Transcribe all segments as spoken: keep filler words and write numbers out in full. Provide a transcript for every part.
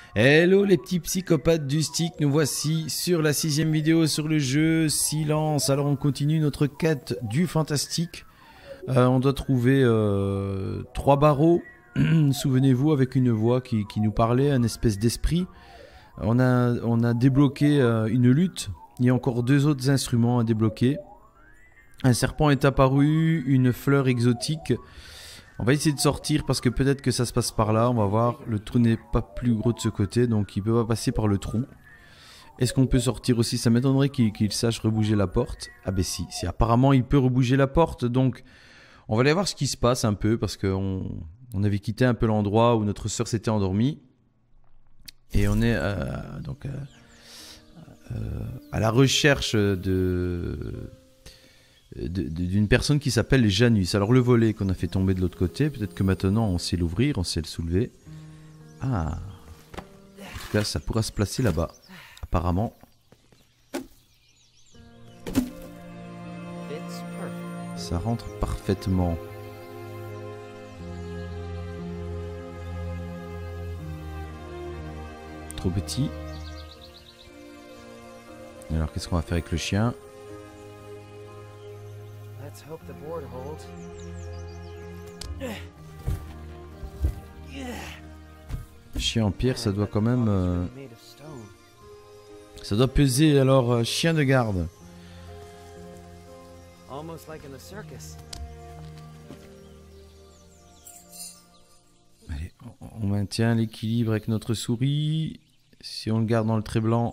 Hello les petits psychopathes du stick, nous voici sur la sixième vidéo sur le jeu Silence. Alors on continue notre quête du fantastique. Euh, on doit trouver euh, trois barreaux, souvenez-vous, avec une voix qui, qui nous parlait, un espèce d'esprit. On a, on a débloqué euh, une lutte, il y a encore deux autres instruments à débloquer. Un serpent est apparu, une fleur exotique. On va essayer de sortir parce que peut-être que ça se passe par là. On va voir. Le trou n'est pas plus gros de ce côté, donc il peut pas passer par le trou. Est-ce qu'on peut sortir aussi? Ça m'étonnerait qu'il qu'il sache rebouger la porte. Ah ben si, si. Apparemment il peut rebouger la porte. Donc on va aller voir ce qui se passe un peu parce qu'on on avait quitté un peu l'endroit où notre sœur s'était endormie. Et on est euh, donc euh, euh, à la recherche de... d'une personne qui s'appelle Janus. Alors le volet qu'on a fait tomber de l'autre côté, peut-être que maintenant on sait l'ouvrir, on sait le soulever. Ah, en tout cas ça pourra se placer là-bas, apparemment. Ça rentre parfaitement. Trop petit. Alors qu'est-ce qu'on va faire avec le chien? Let's hope the board holds. Chien en pierre, ça doit quand même... Euh... Ça doit peser, alors, euh, chien de garde. Almost like in the circus. Allez, on, on maintient l'équilibre avec notre souris. Si on le garde dans le trait blanc,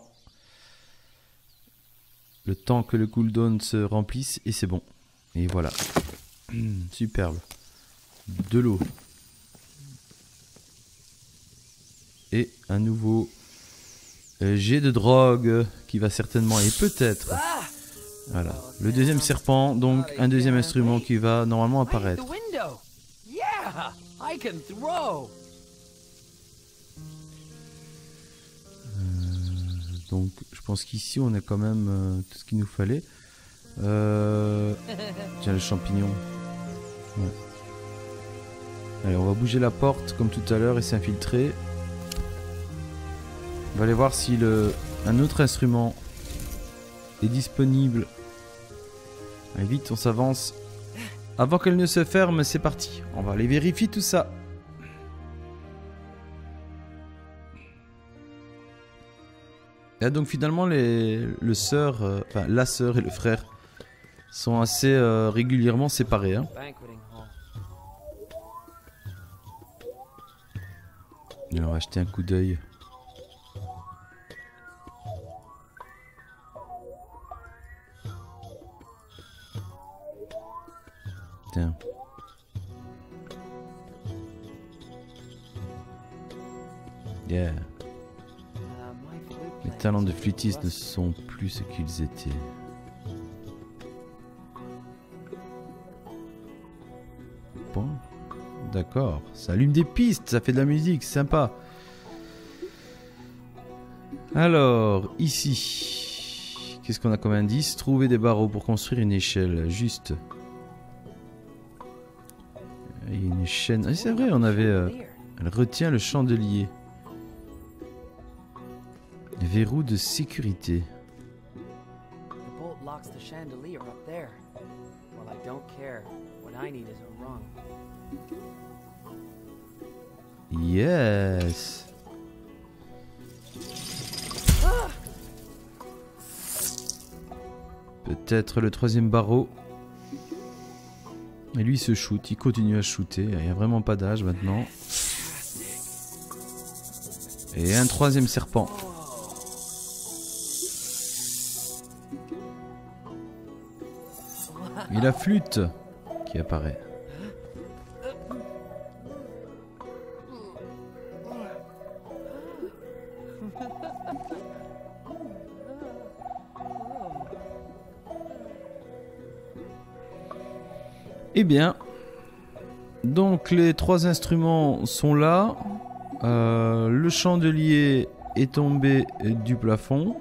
le temps que le cooldown se remplisse, et c'est bon. Et voilà. Mmh, superbe. De l'eau. Et un nouveau euh, jet de drogue qui va certainement, et peut-être... Voilà. Le deuxième serpent, donc un deuxième instrument qui va normalement apparaître. Euh, donc je pense qu'ici on a quand même euh, tout ce qu'il nous fallait. Euh... Tiens, le champignon. Ouais. Allez, on va bouger la porte comme tout à l'heure et s'infiltrer. On va aller voir si le... un autre instrument est disponible. Allez, vite, on s'avance. Avant qu'elle ne se ferme, c'est parti. On va aller vérifier tout ça. Et donc finalement, les... le sœur, euh... enfin la sœur et le frère sont assez euh, régulièrement séparés. Hein. Et on va jeter un coup d'œil. Tiens. Yeah. Les talents de flûtiste ne sont plus ce qu'ils étaient. Bon, d'accord. Ça allume des pistes, ça fait de la musique, sympa. Alors, ici, qu'est-ce qu'on a comme indice? Trouver des barreaux pour construire une échelle, juste. Il y a une chaîne. Ah, c'est vrai, on avait... Euh, elle retient le chandelier. Verrou de sécurité. Yes. Peut-être le troisième barreau. Et lui il se shoot, il continue à shooter. Il n'y a vraiment pas d'âge maintenant. Et un troisième serpent. Et la flûte qui apparaît. Eh bien, donc les trois instruments sont là. Euh, le chandelier est tombé du plafond.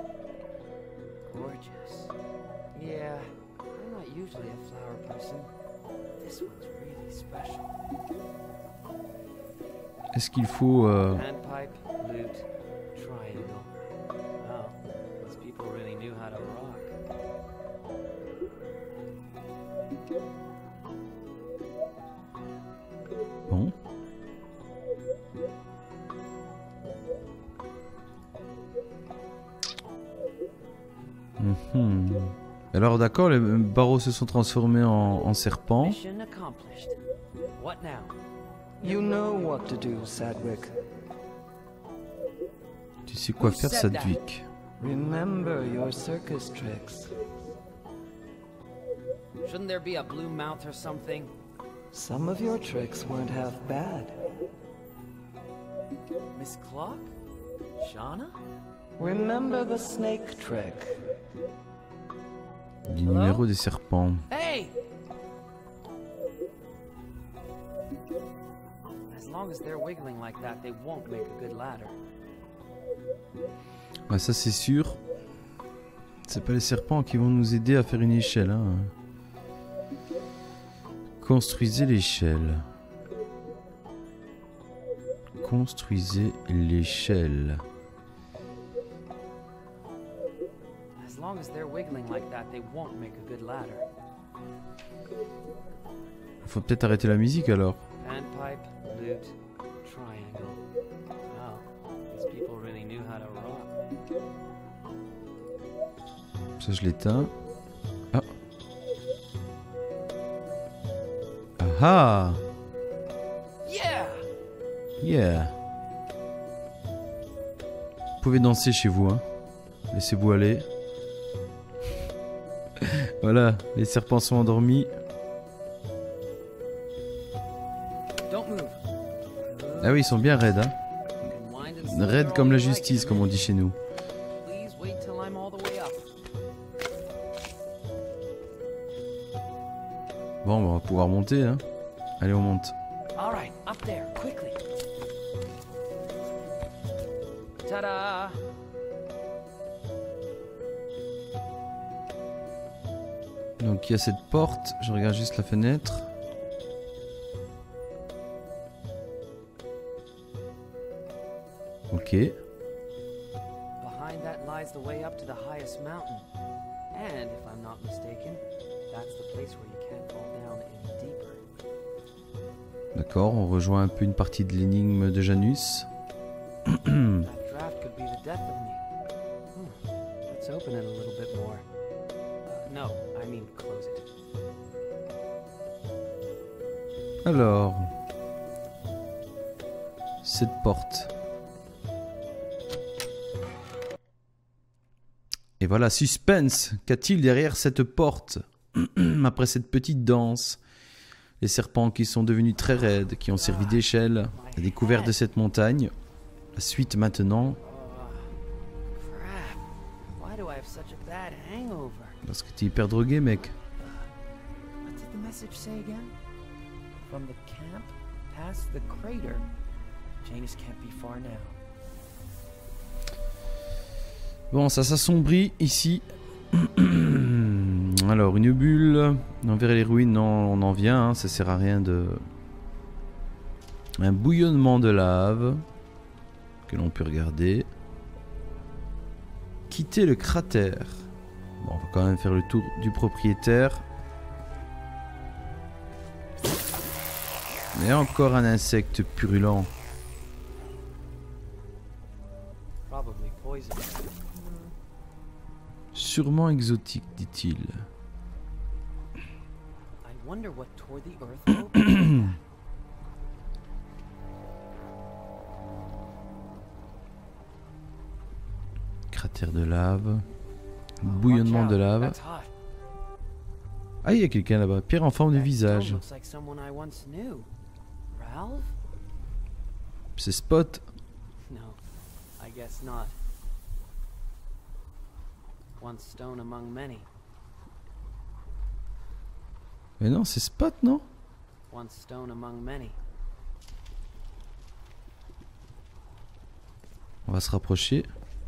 Est-ce qu'il faut... Euh... how to rock. Bon. Mhm. Alors d'accord, les barreaux se sont transformés en, en serpents. Mission accomplished. What now? You know what to do, Sadwick. Tu sais quoi Who faire, said that? Sadwick? Remember your circus tricks. Shouldn't there be a blue mouth or something? Some of your tricks weren't half bad. Miss Clock? Shauna? Remember the snake trick. Du numéro des serpents. Hey! As long as they're wiggling like that, they won't make a good ladder. Ah, ça c'est sûr. C'est pas les serpents qui vont nous aider à faire une échelle. Hein. Construisez l'échelle. Construisez l'échelle. As long as they're wiggling like that, they won't make a good ladder. Faut peut-être arrêter la musique alors. Panpipe, lute, triangle. Wow, these people really knew how to rock. Ça je l'éteins. Ah. Ah ah. Yeah! Yeah. Vous pouvez danser chez vous, hein. Laissez-vous aller. Voilà, les serpents sont endormis. Don't move. Ah oui, ils sont bien raides, hein. You can wind and slither Raides all comme la you like, justice, comme on dit chez nous. Please wait till I'm all the way up. Bon, on va pouvoir monter, hein. Allez, on monte. All right, up there, quickly. Ta-da! Donc il y a cette porte, je regarde juste la fenêtre. Ok. Behind that lies the way up to the highest mountain. And if I'm not mistaken, that's the place where you can't fall down any deeper. D'accord, on rejoint un peu une partie de l'énigme de Janus. That draft could be the death of me. Hmm. Let's open it a little bit more. Uh, no, I mean close it. Alors, cette porte. Et voilà, suspense. Qu'a-t-il derrière cette porte? Après cette petite danse, les serpents qui sont devenus très raides, qui ont servi d'échelle, la découverte de cette montagne. La suite maintenant, Crap. Why do I have such a bad hangover? parce que t'es hyper drogué, mec. What did the message say again? From the camp past the crater. Janus can't be far now. Bon, ça s'assombrit ici. Alors, une bulle. Envers les ruines, non, on en vient. Hein, ça sert à rien de... Un bouillonnement de lave. Que l'on peut regarder. Quitter le cratère. Bon, on va quand même faire le tour du propriétaire. Et encore un insecte purulent. Probably poison. Sûrement exotique, dit-il. I wonder what tore the earth open. Cratère de lave. Bouillonnement Watch de out, lave. that's hot. Ah, il y a quelqu'un là-bas. Pierre en forme de That visage. stone looks like someone I once knew. Ralph? C'est Spot. No, I guess not. One stone among many. Mais non, c'est Spot, non? One stone among many. On va se rapprocher.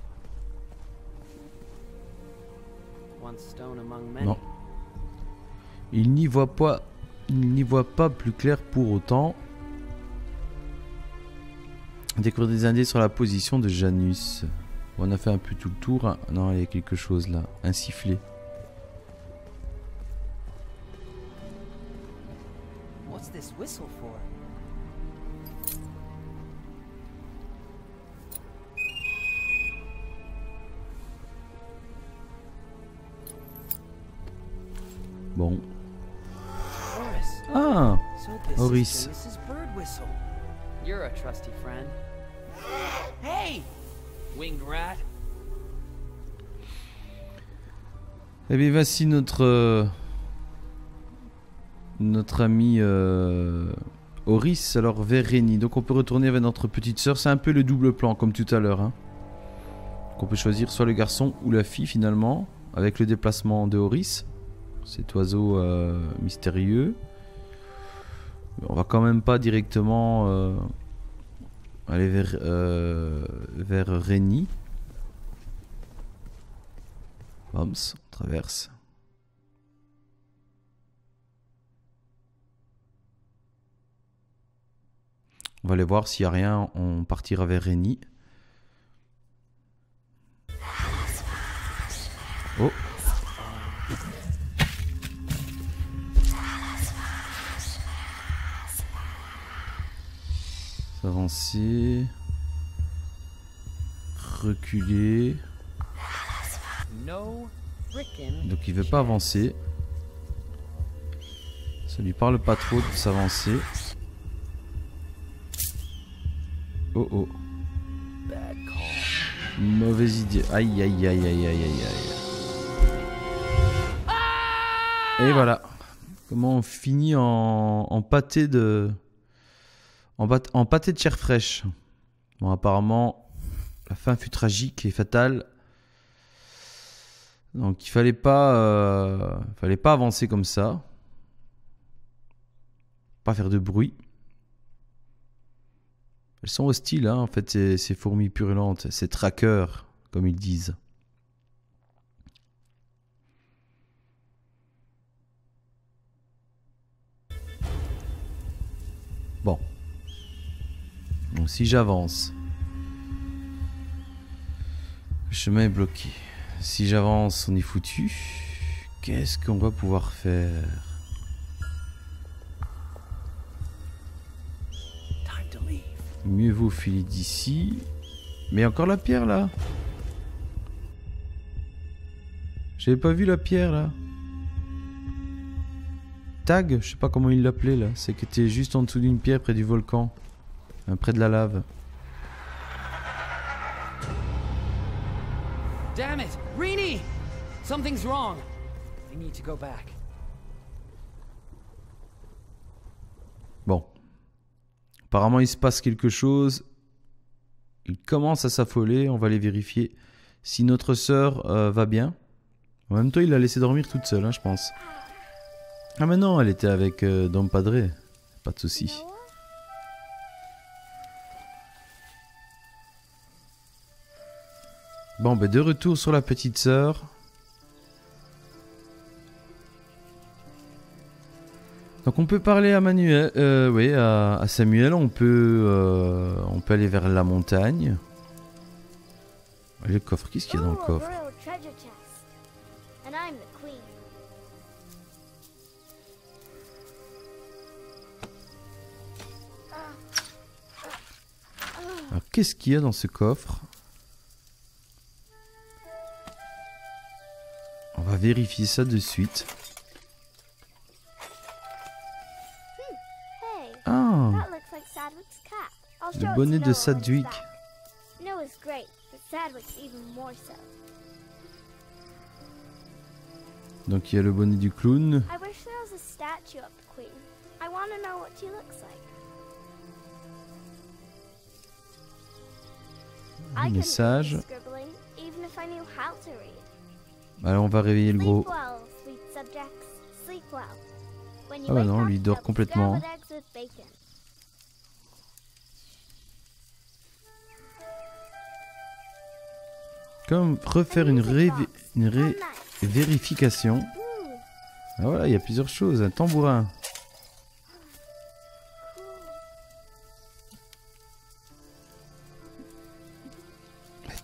One stone among many. Non. Il n'y voit pas, il n'y voit pas plus clair pour autant. Découvrir des indices sur la position de Janus. On a fait un peu tout le tour. Non, il y a quelque chose là. Un sifflet. What's this whistle for? Bon. Horace. Ah, So this Horace. is Joyce's bird whistle. You're a trusty friend. Hey, winged rat. Eh bien, voici notre euh, notre ami euh, Horace, alors vers Rennie. Donc on peut retourner vers notre petite sœur. C'est un peu le double plan comme tout à l'heure. Hein. On peut choisir soit le garçon ou la fille finalement, avec le déplacement de Horace. Cet oiseau euh, mystérieux. On va quand même pas directement euh, aller vers, euh, vers Rennie. Homs, on traverse. On va aller voir s'il n'y a rien, on partira vers Rennie. Oh! Avancer. Reculer. No frickin' Donc il veut pas avancer. Ça lui parle pas trop de s'avancer. Oh oh. bad call. Mauvaise idée. Aïe aïe aïe aïe aïe aïe aïe. Et voilà. Comment on finit en, en pâté de... En, bat... en pâté de chair fraîche. Bon apparemment, la fin fut tragique et fatale. Donc il fallait pas, euh... fallait pas avancer comme ça. Pas faire de bruit. Elles sont hostiles, hein, en fait, ces, ces fourmis purulentes, ces trackers, comme ils disent. Bon. Donc si j'avance, le chemin est bloqué. Si j'avance, on est foutu. Qu'est-ce qu'on va pouvoir faire ? Mieux vaut filer d'ici. Mais encore la pierre là. J'avais pas vu la pierre là. Tag, je sais pas comment il l'appelait là. C'est que t'es juste en dessous d'une pierre près du volcan. Enfin, près de la lave. Damn it, Rennie! Something's wrong. I need to go back. Bon. Apparemment, il se passe quelque chose. Il commence à s'affoler. On va aller vérifier si notre sœur euh, va bien. En même temps, il l'a laissé dormir toute seule, hein, je pense. Ah, mais non, elle était avec euh, Dom Padre. Pas de souci. Bon, ben de retour sur la petite sœur. Donc on peut parler à Manuel, euh, oui, à, à Samuel, on peut, euh, on peut aller vers la montagne. Et le coffre, qu'est-ce qu'il y a dans le coffre? Alors qu'est-ce qu'il y a dans ce coffre? On va vérifier ça de suite. Ah, le bonnet de Sadwick. Donc il y a le bonnet du clown. Un message. Alors on va réveiller le gros. Ah bah non, lui il dort complètement. Comme refaire une, ré une ré vérification. Ah voilà, il y a plusieurs choses. Un tambourin.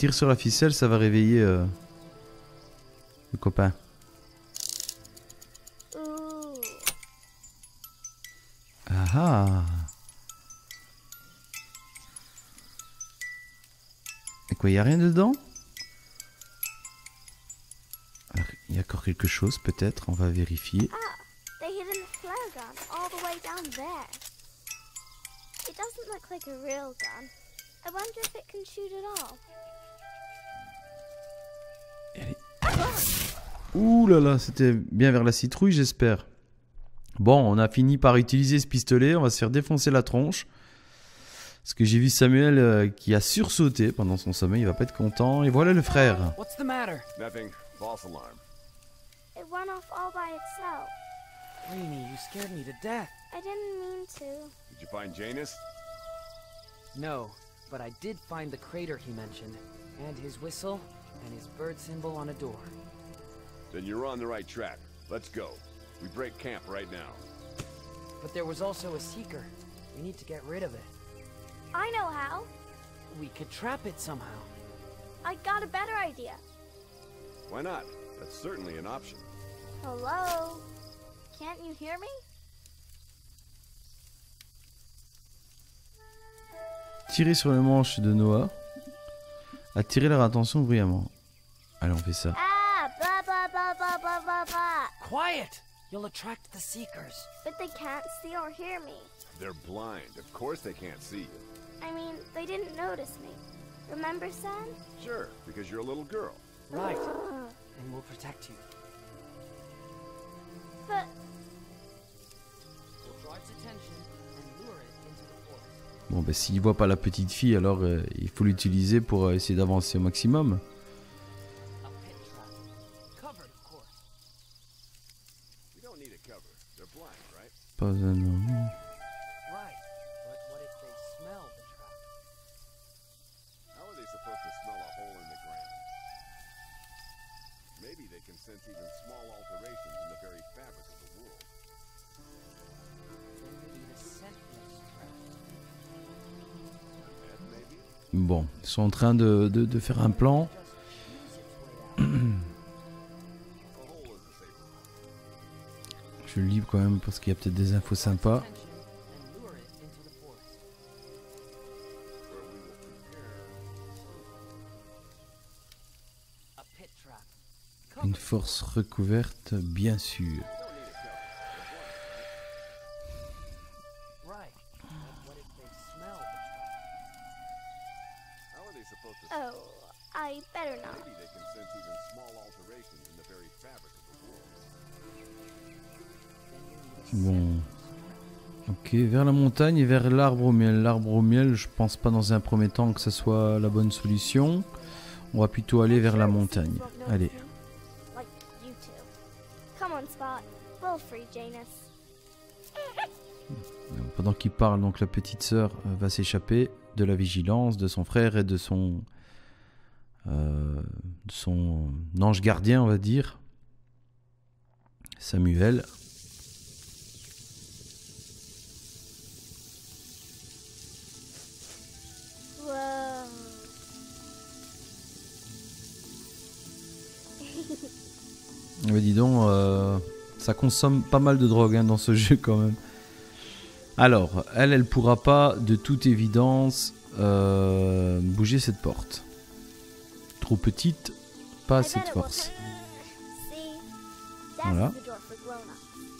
tire sur la ficelle, ça va réveiller euh, le copain. Ooh. Ah ah. Et quoi, il n'y a rien dedans? Alors, il y a encore quelque chose peut-être, on va vérifier. Ah, they hid a flare gun all the way down there. It doesn't look like a real gun. I wonder if it can shoot at all. Ouh là là, c'était bien vers la citrouille, j'espère. Bon, on a fini par utiliser ce pistolet, on va se faire défoncer la tronche. Parce que j'ai vu Samuel euh, qui a sursauté pendant son sommeil, il va pas être content. Et voilà le frère. What's the matter? Nothing. False alarm. It went off all by itself. Rainy, you scared me to death. I didn't mean to. Did you find Janus? No, but I did find the crater he mentioned, and his whistle, and his bird symbol on a door. Then you're on the right track. Let's go. We break camp right now. But there was also a seeker. We need to get rid of it. I know how. We could trap it somehow. I got a better idea. Why not? That's certainly an option. Hello? Can't you hear me? Tirer sur le manche de Noah. Attirer leur attention bruyamment. Allez, on fait ça. Ah, blah blah blah blah blah blah blah. Quiet! You'll attract the seekers. But they can't see or hear me. They're blind. Of course they can't see you. I mean, they didn't notice me. Remember, Sam? Sure, because you're a little girl. Right. Ugh. And we'll protect you. But We'll draw its attention and lure it into the forest. Bon, ben s'il voit pas la petite fille, alors euh, il faut l'utiliser pour euh, essayer d'avancer au maximum. A pit trap. Covered, of course. You don't need a cover. They're blind, right? Pas un nom. Right. But what if they smell the trap? How are they supposed to smell a hole in the ground? Maybe they can sense even small alterations in the very fabric of the world. Then we need a scentless trap. That maybe? Bon, ils sont en train de, de, de faire un plan. Just use its way out. The hole is the safer. Je le lis quand même parce qu'il y a peut-être des infos sympas. Attention and lure it into the forest. Where we will prepare. A pit trap. Une Covered. force recouverte, bien sûr. You don't need a cover. They're blind, right? Right. But what if they smell the trap? How are they supposed to oh, I better not. Maybe they can sense even small alterations in the very fabric of the world. Then you need a Bon. scentless trap. Ok, vers la montagne et vers l'arbre au miel. L'arbre au miel, je pense pas dans un premier temps que ce soit la bonne solution. On va plutôt aller vers la montagne. Allez. Like you two. Come on, Spot. We'll free Janus. Pendant qu'il parle, donc la petite sœur euh, va s'échapper de la vigilance de son frère et de son, euh, de son ange gardien, on va dire, Samuel. Whoa. Mais dis donc, euh, ça consomme pas mal de drogue hein, dans ce jeu quand même. Alors, elle, elle pourra pas de toute évidence euh, bouger cette porte. Trop petite, pas I assez bet de it will force. hurt. See? That's Voilà. the door for grown-ups.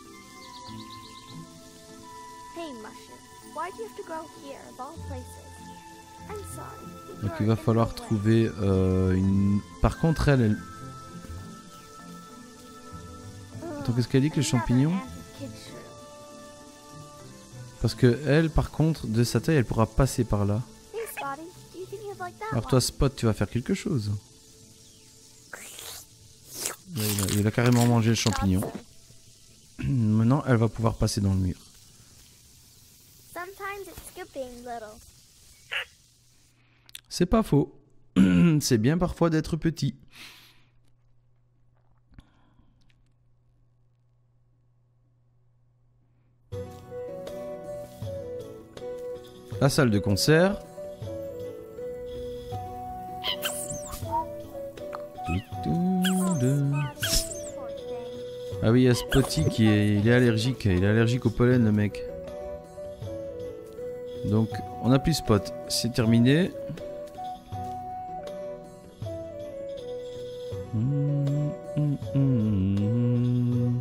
Hey, Mushroom. Why do you have to grow here of all places? I'm sorry. Donc You're il va in falloir the way. trouver euh, une... Par contre, elle, elle... Attends, qu'est-ce qu'elle dit que le Another champignon? anti-kid shrew. Parce que elle, par contre, de sa taille, elle pourra passer par là. Hey, Spotty. Do you think you'd like that Alors one? toi, Spot, tu vas faire quelque chose. Là, il, a, il a carrément mangé le champignon. Maintenant, elle va pouvoir passer dans le mur. Sometimes it's good being little. C'est pas faux. C'est bien parfois d'être petit. La salle de concert. Poor thing. Ah oui, il y a Spotty qui est, il est allergique. Il est allergique au pollen, le mec. Donc, on n'a plus Spot. C'est terminé. Mmh, mmh, mmh, mmh.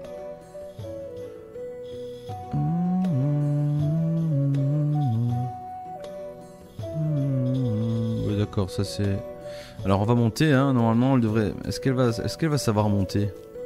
Mmh. Oui, d'accord, ça c'est... Alors, on va monter, hein. Normalement, elle devrait... Est-ce qu'elle va... Est-ce qu'elle va savoir monter?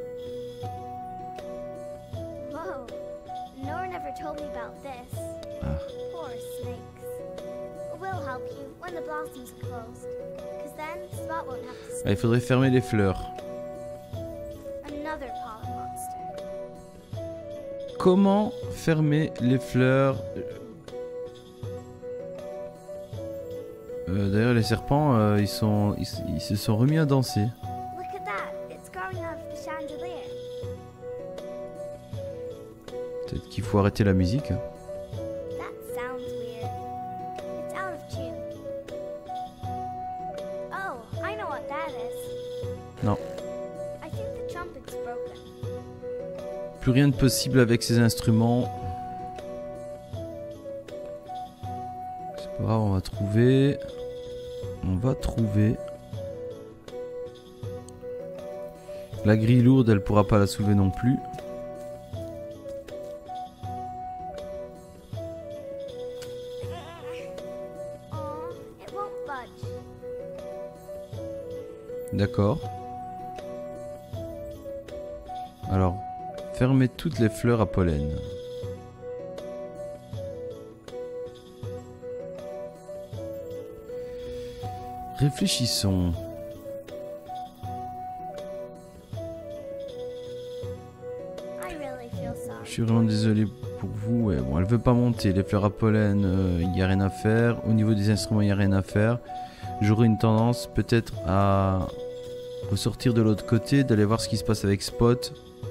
Whoa. Nora never told me about this. Ah. Poor snakes. We'll help you when the blossoms are closed. Cause then Spot won't have to Ah, il faudrait fermer les fleurs. Another pollen monster. Comment fermer les fleurs? euh, D'ailleurs, les serpents, euh, ils, sont, ils, ils se sont remis à danser. Look at that. It's growing out of the chandelier. Peut-être qu'il faut arrêter la musique. That sounds weird. It's out of tune. Oh, I know what that is. Non. I think the trumpet's broken. Plus rien de possible avec ces instruments. C'est pas grave, on va trouver. On va trouver. La grille lourde, elle pourra pas la soulever non plus. Aw, it won't budge. D'accord. Alors, fermez toutes les fleurs à pollen. Réfléchissons. I really feel Je sorry. suis vraiment désolé pour vous. Ouais, bon, elle veut pas monter. Les fleurs à pollen, il n'y a rien à faire. Au niveau des instruments, il n'y a rien à faire. J'aurais une tendance peut-être à ressortir de l'autre côté, d'aller voir ce qui se passe avec Spot.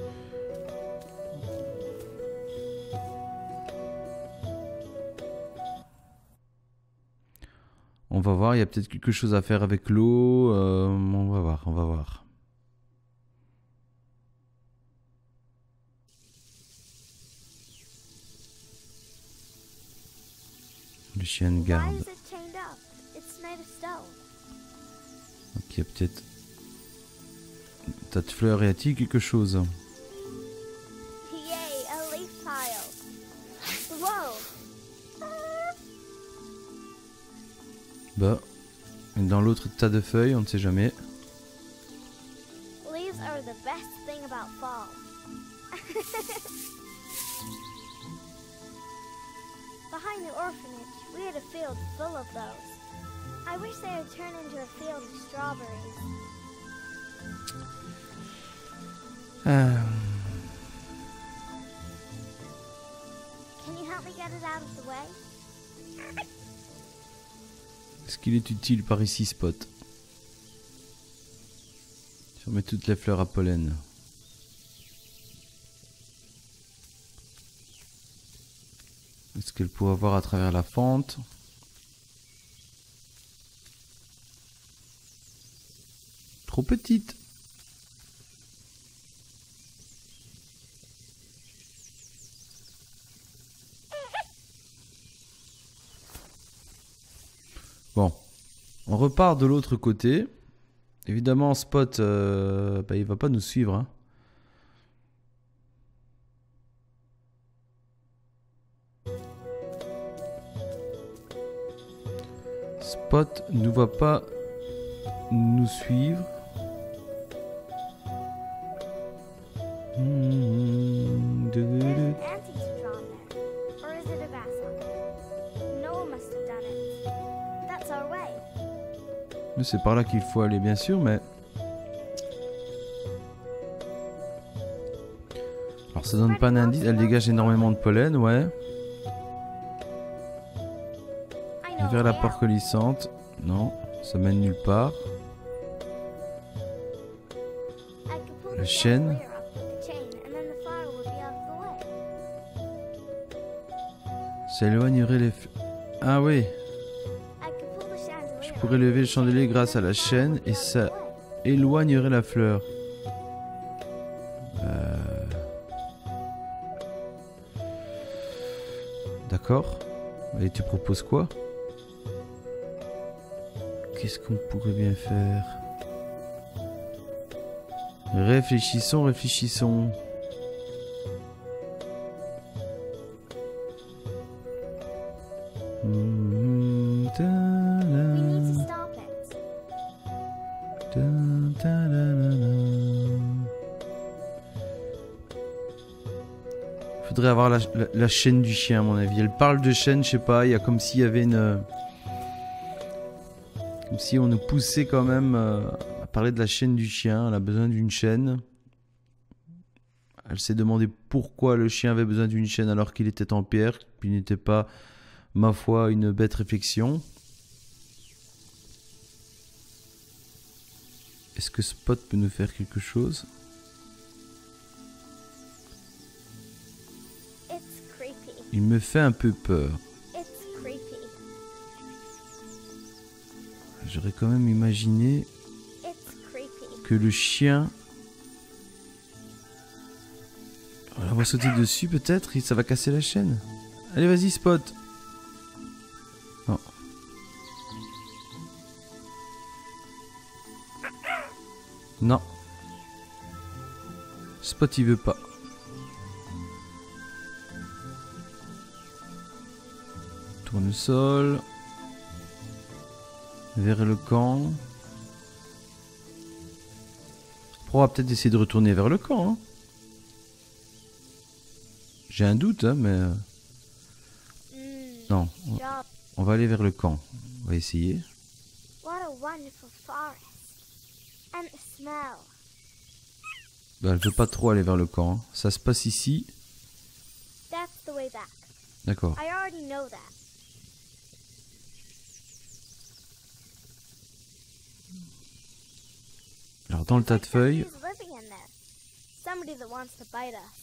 On va voir, il y a peut-être quelque chose à faire avec l'eau. Euh, on va voir, on va voir. Le chien de Why garde. is it chained up? It's made of stone. Ok, peut-être. Tas de fleurs, y a-t-il quelque chose? Yay, a leaf pile. Whoa. Bah, dans l'autre tas de feuilles, on ne sait jamais. Leaves are the best thing about fall. Behind the orphanage, we had a field full of those. I wish they would turn into a field of strawberries. Euh, Can you help me get it out of the way? Est-ce qu'il est utile par ici, Spot? Fermer toutes les fleurs à pollen. Est-ce qu'elle pourra voir à travers la fente? Trop petite. Bon, on repart de l'autre côté. Évidemment, Spot, euh, bah, il va pas nous suivre. Hein. Spot ne va pas nous suivre. Hmm, de- de- de- There's antiques drawn there. Or is it a grasshopper? Noah must have done it. That's our way. Mais c'est par là qu'il faut aller, bien sûr, mais... Alors, ça donne pas d'indice. Elle dégage énormément de pollen, ouais. I know Vers la way porte out. coulissante. Non, ça mène nulle part. I could pull Le the chêne. chandelier up with the chain, and then the flower would be out of the way. Ça éloignerait les... f- Ah oui, I could pull the chandelier je pourrais lever le chandelier grâce à la chaîne et ça éloignerait la fleur. Euh... D'accord. Et tu proposes quoi? Qu'est-ce qu'on pourrait bien faire? Réfléchissons, réfléchissons. We need to stop it. Faudrait avoir la, la, la chaîne du chien à mon avis. Elle parle de chaîne, je sais pas, il y a comme s'il y avait une... Comme si on nous poussait quand même euh, à parler de la chaîne du chien. Elle a besoin d'une chaîne. Elle s'est demandé pourquoi le chien avait besoin d'une chaîne alors qu'il était en pierre, qu'il n'était pas, ma foi, une bête réflexion. Est-ce que Spot peut nous faire quelque chose? It's creepy. Il me fait un peu peur. It's creepy. J'aurais quand même imaginé It's creepy. que le chien... On va sauter dessus peut-être et ça va casser la chaîne. Allez, vas-y, Spot. Non. Non. Spot, il veut pas. Tournesol. Vers le camp. On va peut-être essayer de retourner vers le camp. Hein. J'ai un doute, hein, mais... Mm, Non, on, job. on va aller vers le camp. On va essayer. What a wonderful forest. And the smell. Bah, elle veut pas trop aller vers le camp. Hein. Ça se passe ici. That's the way back. D'accord. I already know that. Alors, dans le tas de feuilles... Who's living in there? Somebody that wants to bite us.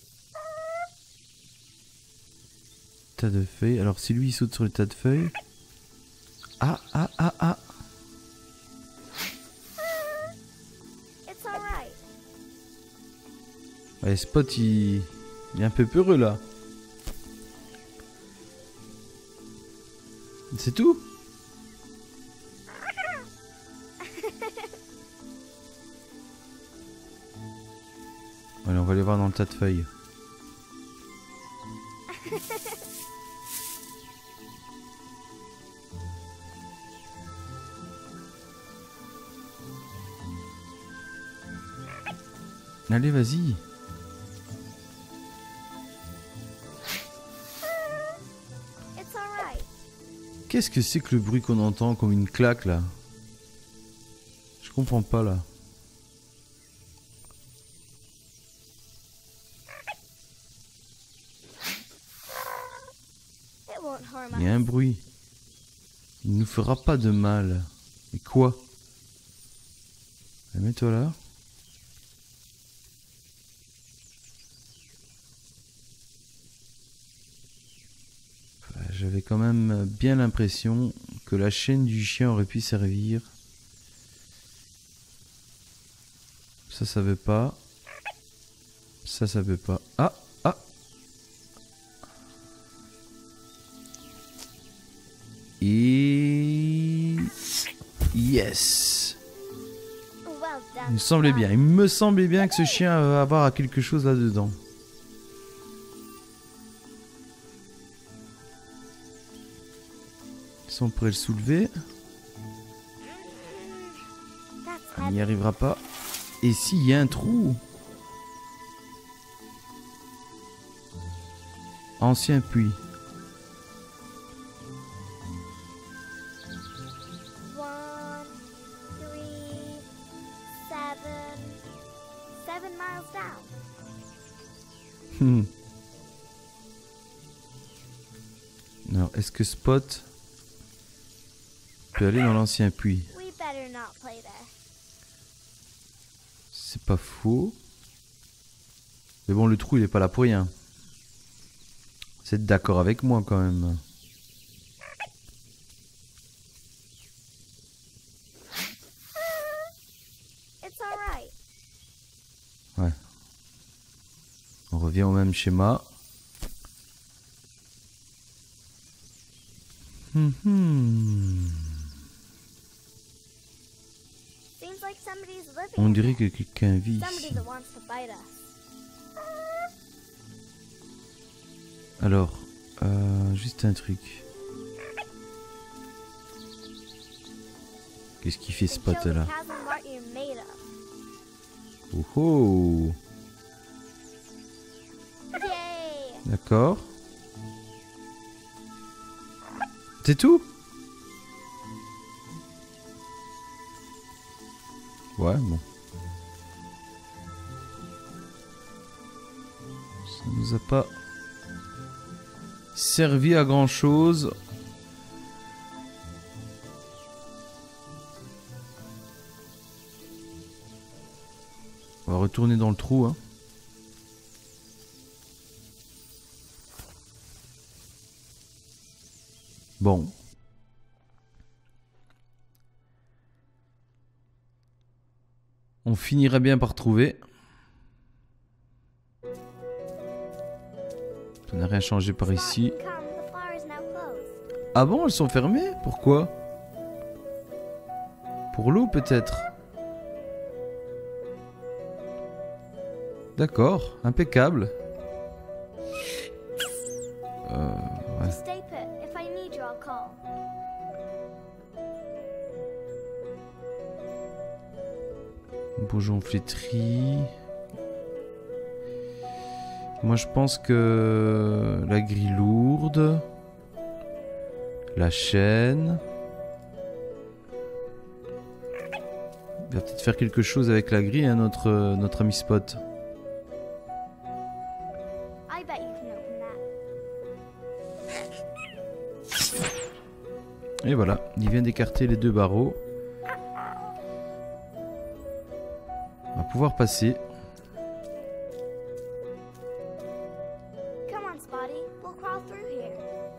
Tas de feuilles. Alors, si lui, il saute sur le tas de feuilles... Ah, ah, ah, ah. It's alright. Ouais, Spot, il... il est un peu peureux, là. C'est tout? Allez, on va aller voir dans le tas de feuilles. Allez, vas-y. It's alright. Qu'est-ce que c'est que le bruit qu'on entend comme une claque, là? Je comprends pas, là. It won't harm Il y a us. un bruit. Il nous fera pas de mal. Mais quoi? Mets-toi là. J'avais quand même bien l'impression que la chaîne du chien aurait pu servir. Ça, ça veut pas. Ça, ça veut pas. Ah, ah. Et... Yes. Well done. Il me semblait bien. Il me semblait bien que ce chien va avoir quelque chose là-dedans. Si on pourrait le soulever. That's On heavy. n'y arrivera pas. Et s'il y a un trou? Ancien puits. One, three, seven, seven miles down. Hmm. Alors, est-ce que Spot peut aller dans l'ancien puits? We better not play there. C'est pas faux. Mais bon, le trou, il est pas là pour rien. Vous êtes d'accord avec moi quand même. revient au même schéma. Hum, hum. Seems like somebody's living On in dirait there. que quelqu'un vit Somebody ici. that wants to bite us. Alors, euh, juste un truc. Qu'est-ce qu'il fait ce And kill pote the là? chasm what you're made of. Oh oh! Yay! D'accord. C'est tout? Ouais, bon. Ça nous a pas servi à grand chose. On va retourner dans le trou, hein. Bon. On finira bien par trouver. Ça n'a rien changé par ici. Come, the bar is now closed. Ah bon, elles sont fermées? Pourquoi? Pour l'eau peut-être? D'accord, impeccable. Euh, ouais. Stay put. If I need you, I'll call. Bourgeon flétri. Moi je pense que la grille lourde, la chaîne. Il va peut-être faire quelque chose avec la grille, hein, notre, notre ami Spot. I bet you can open that. Et voilà, il vient d'écarter les deux barreaux. On va pouvoir passer. Come on, Spotty. We'll crawl through here.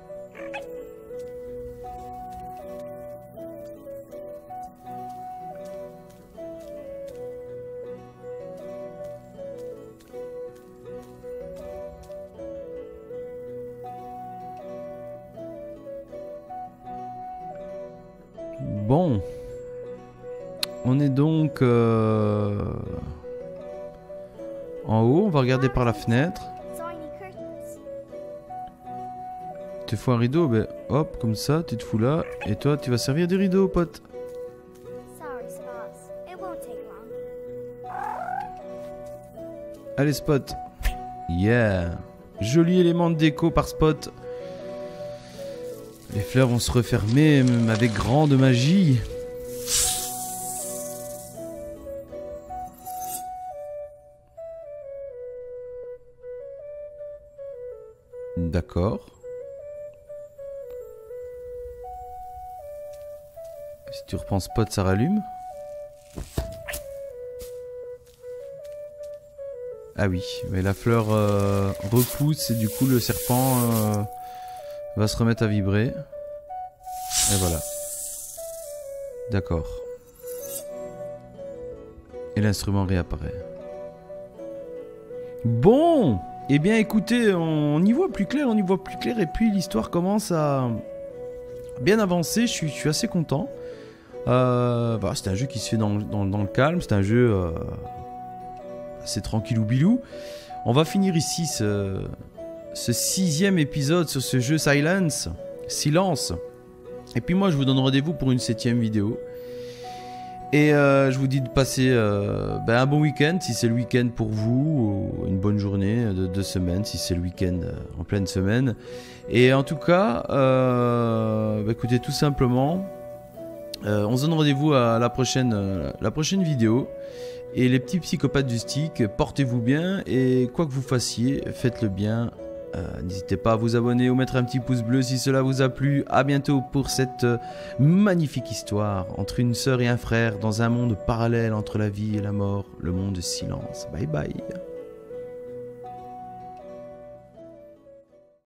Bon. On est donc euh, en haut, on va regarder par la fenêtre. So I need curtains. Tu fous un rideau, ben hop, comme ça, tu te fous là. Et toi, tu vas servir des rideaux, pote. Sorry, Spots. It won't take long. Allez, Spot. Yeah. Joli élément de déco par Spot. Les fleurs vont se refermer même avec grande magie. D'accord. Si tu reprends Spot, ça rallume. Ah oui, mais la fleur euh, repousse et du coup le serpent euh, va se remettre à vibrer. Et voilà. D'accord. Et l'instrument réapparaît. Bon, eh bien écoutez, on y voit plus clair, on y voit plus clair et puis l'histoire commence à bien avancer, je suis, je suis assez content. Euh, bah, c'est un jeu qui se fait dans, dans, dans le calme, c'est un jeu euh, assez tranquillou bilou. On va finir ici ce, ce sixième épisode sur ce jeu Silence, Silence. Et puis moi je vous donne rendez-vous pour une septième vidéo. Et euh, je vous dis de passer euh, ben un bon week-end si c'est le week-end pour vous, ou une bonne journée de deux semaines si c'est le week-end euh, en pleine semaine. Et en tout cas, euh, ben écoutez, tout simplement, euh, on se donne rendez-vous à la prochaine, euh, la prochaine vidéo. Et les petits psychopathes du stick, portez-vous bien et quoi que vous fassiez, faites-le bien. Euh, N'hésitez pas à vous abonner ou mettre un petit pouce bleu si cela vous a plu. À bientôt pour cette euh, magnifique histoire entre une sœur et un frère dans un monde parallèle entre la vie et la mort, le monde silence. Bye bye.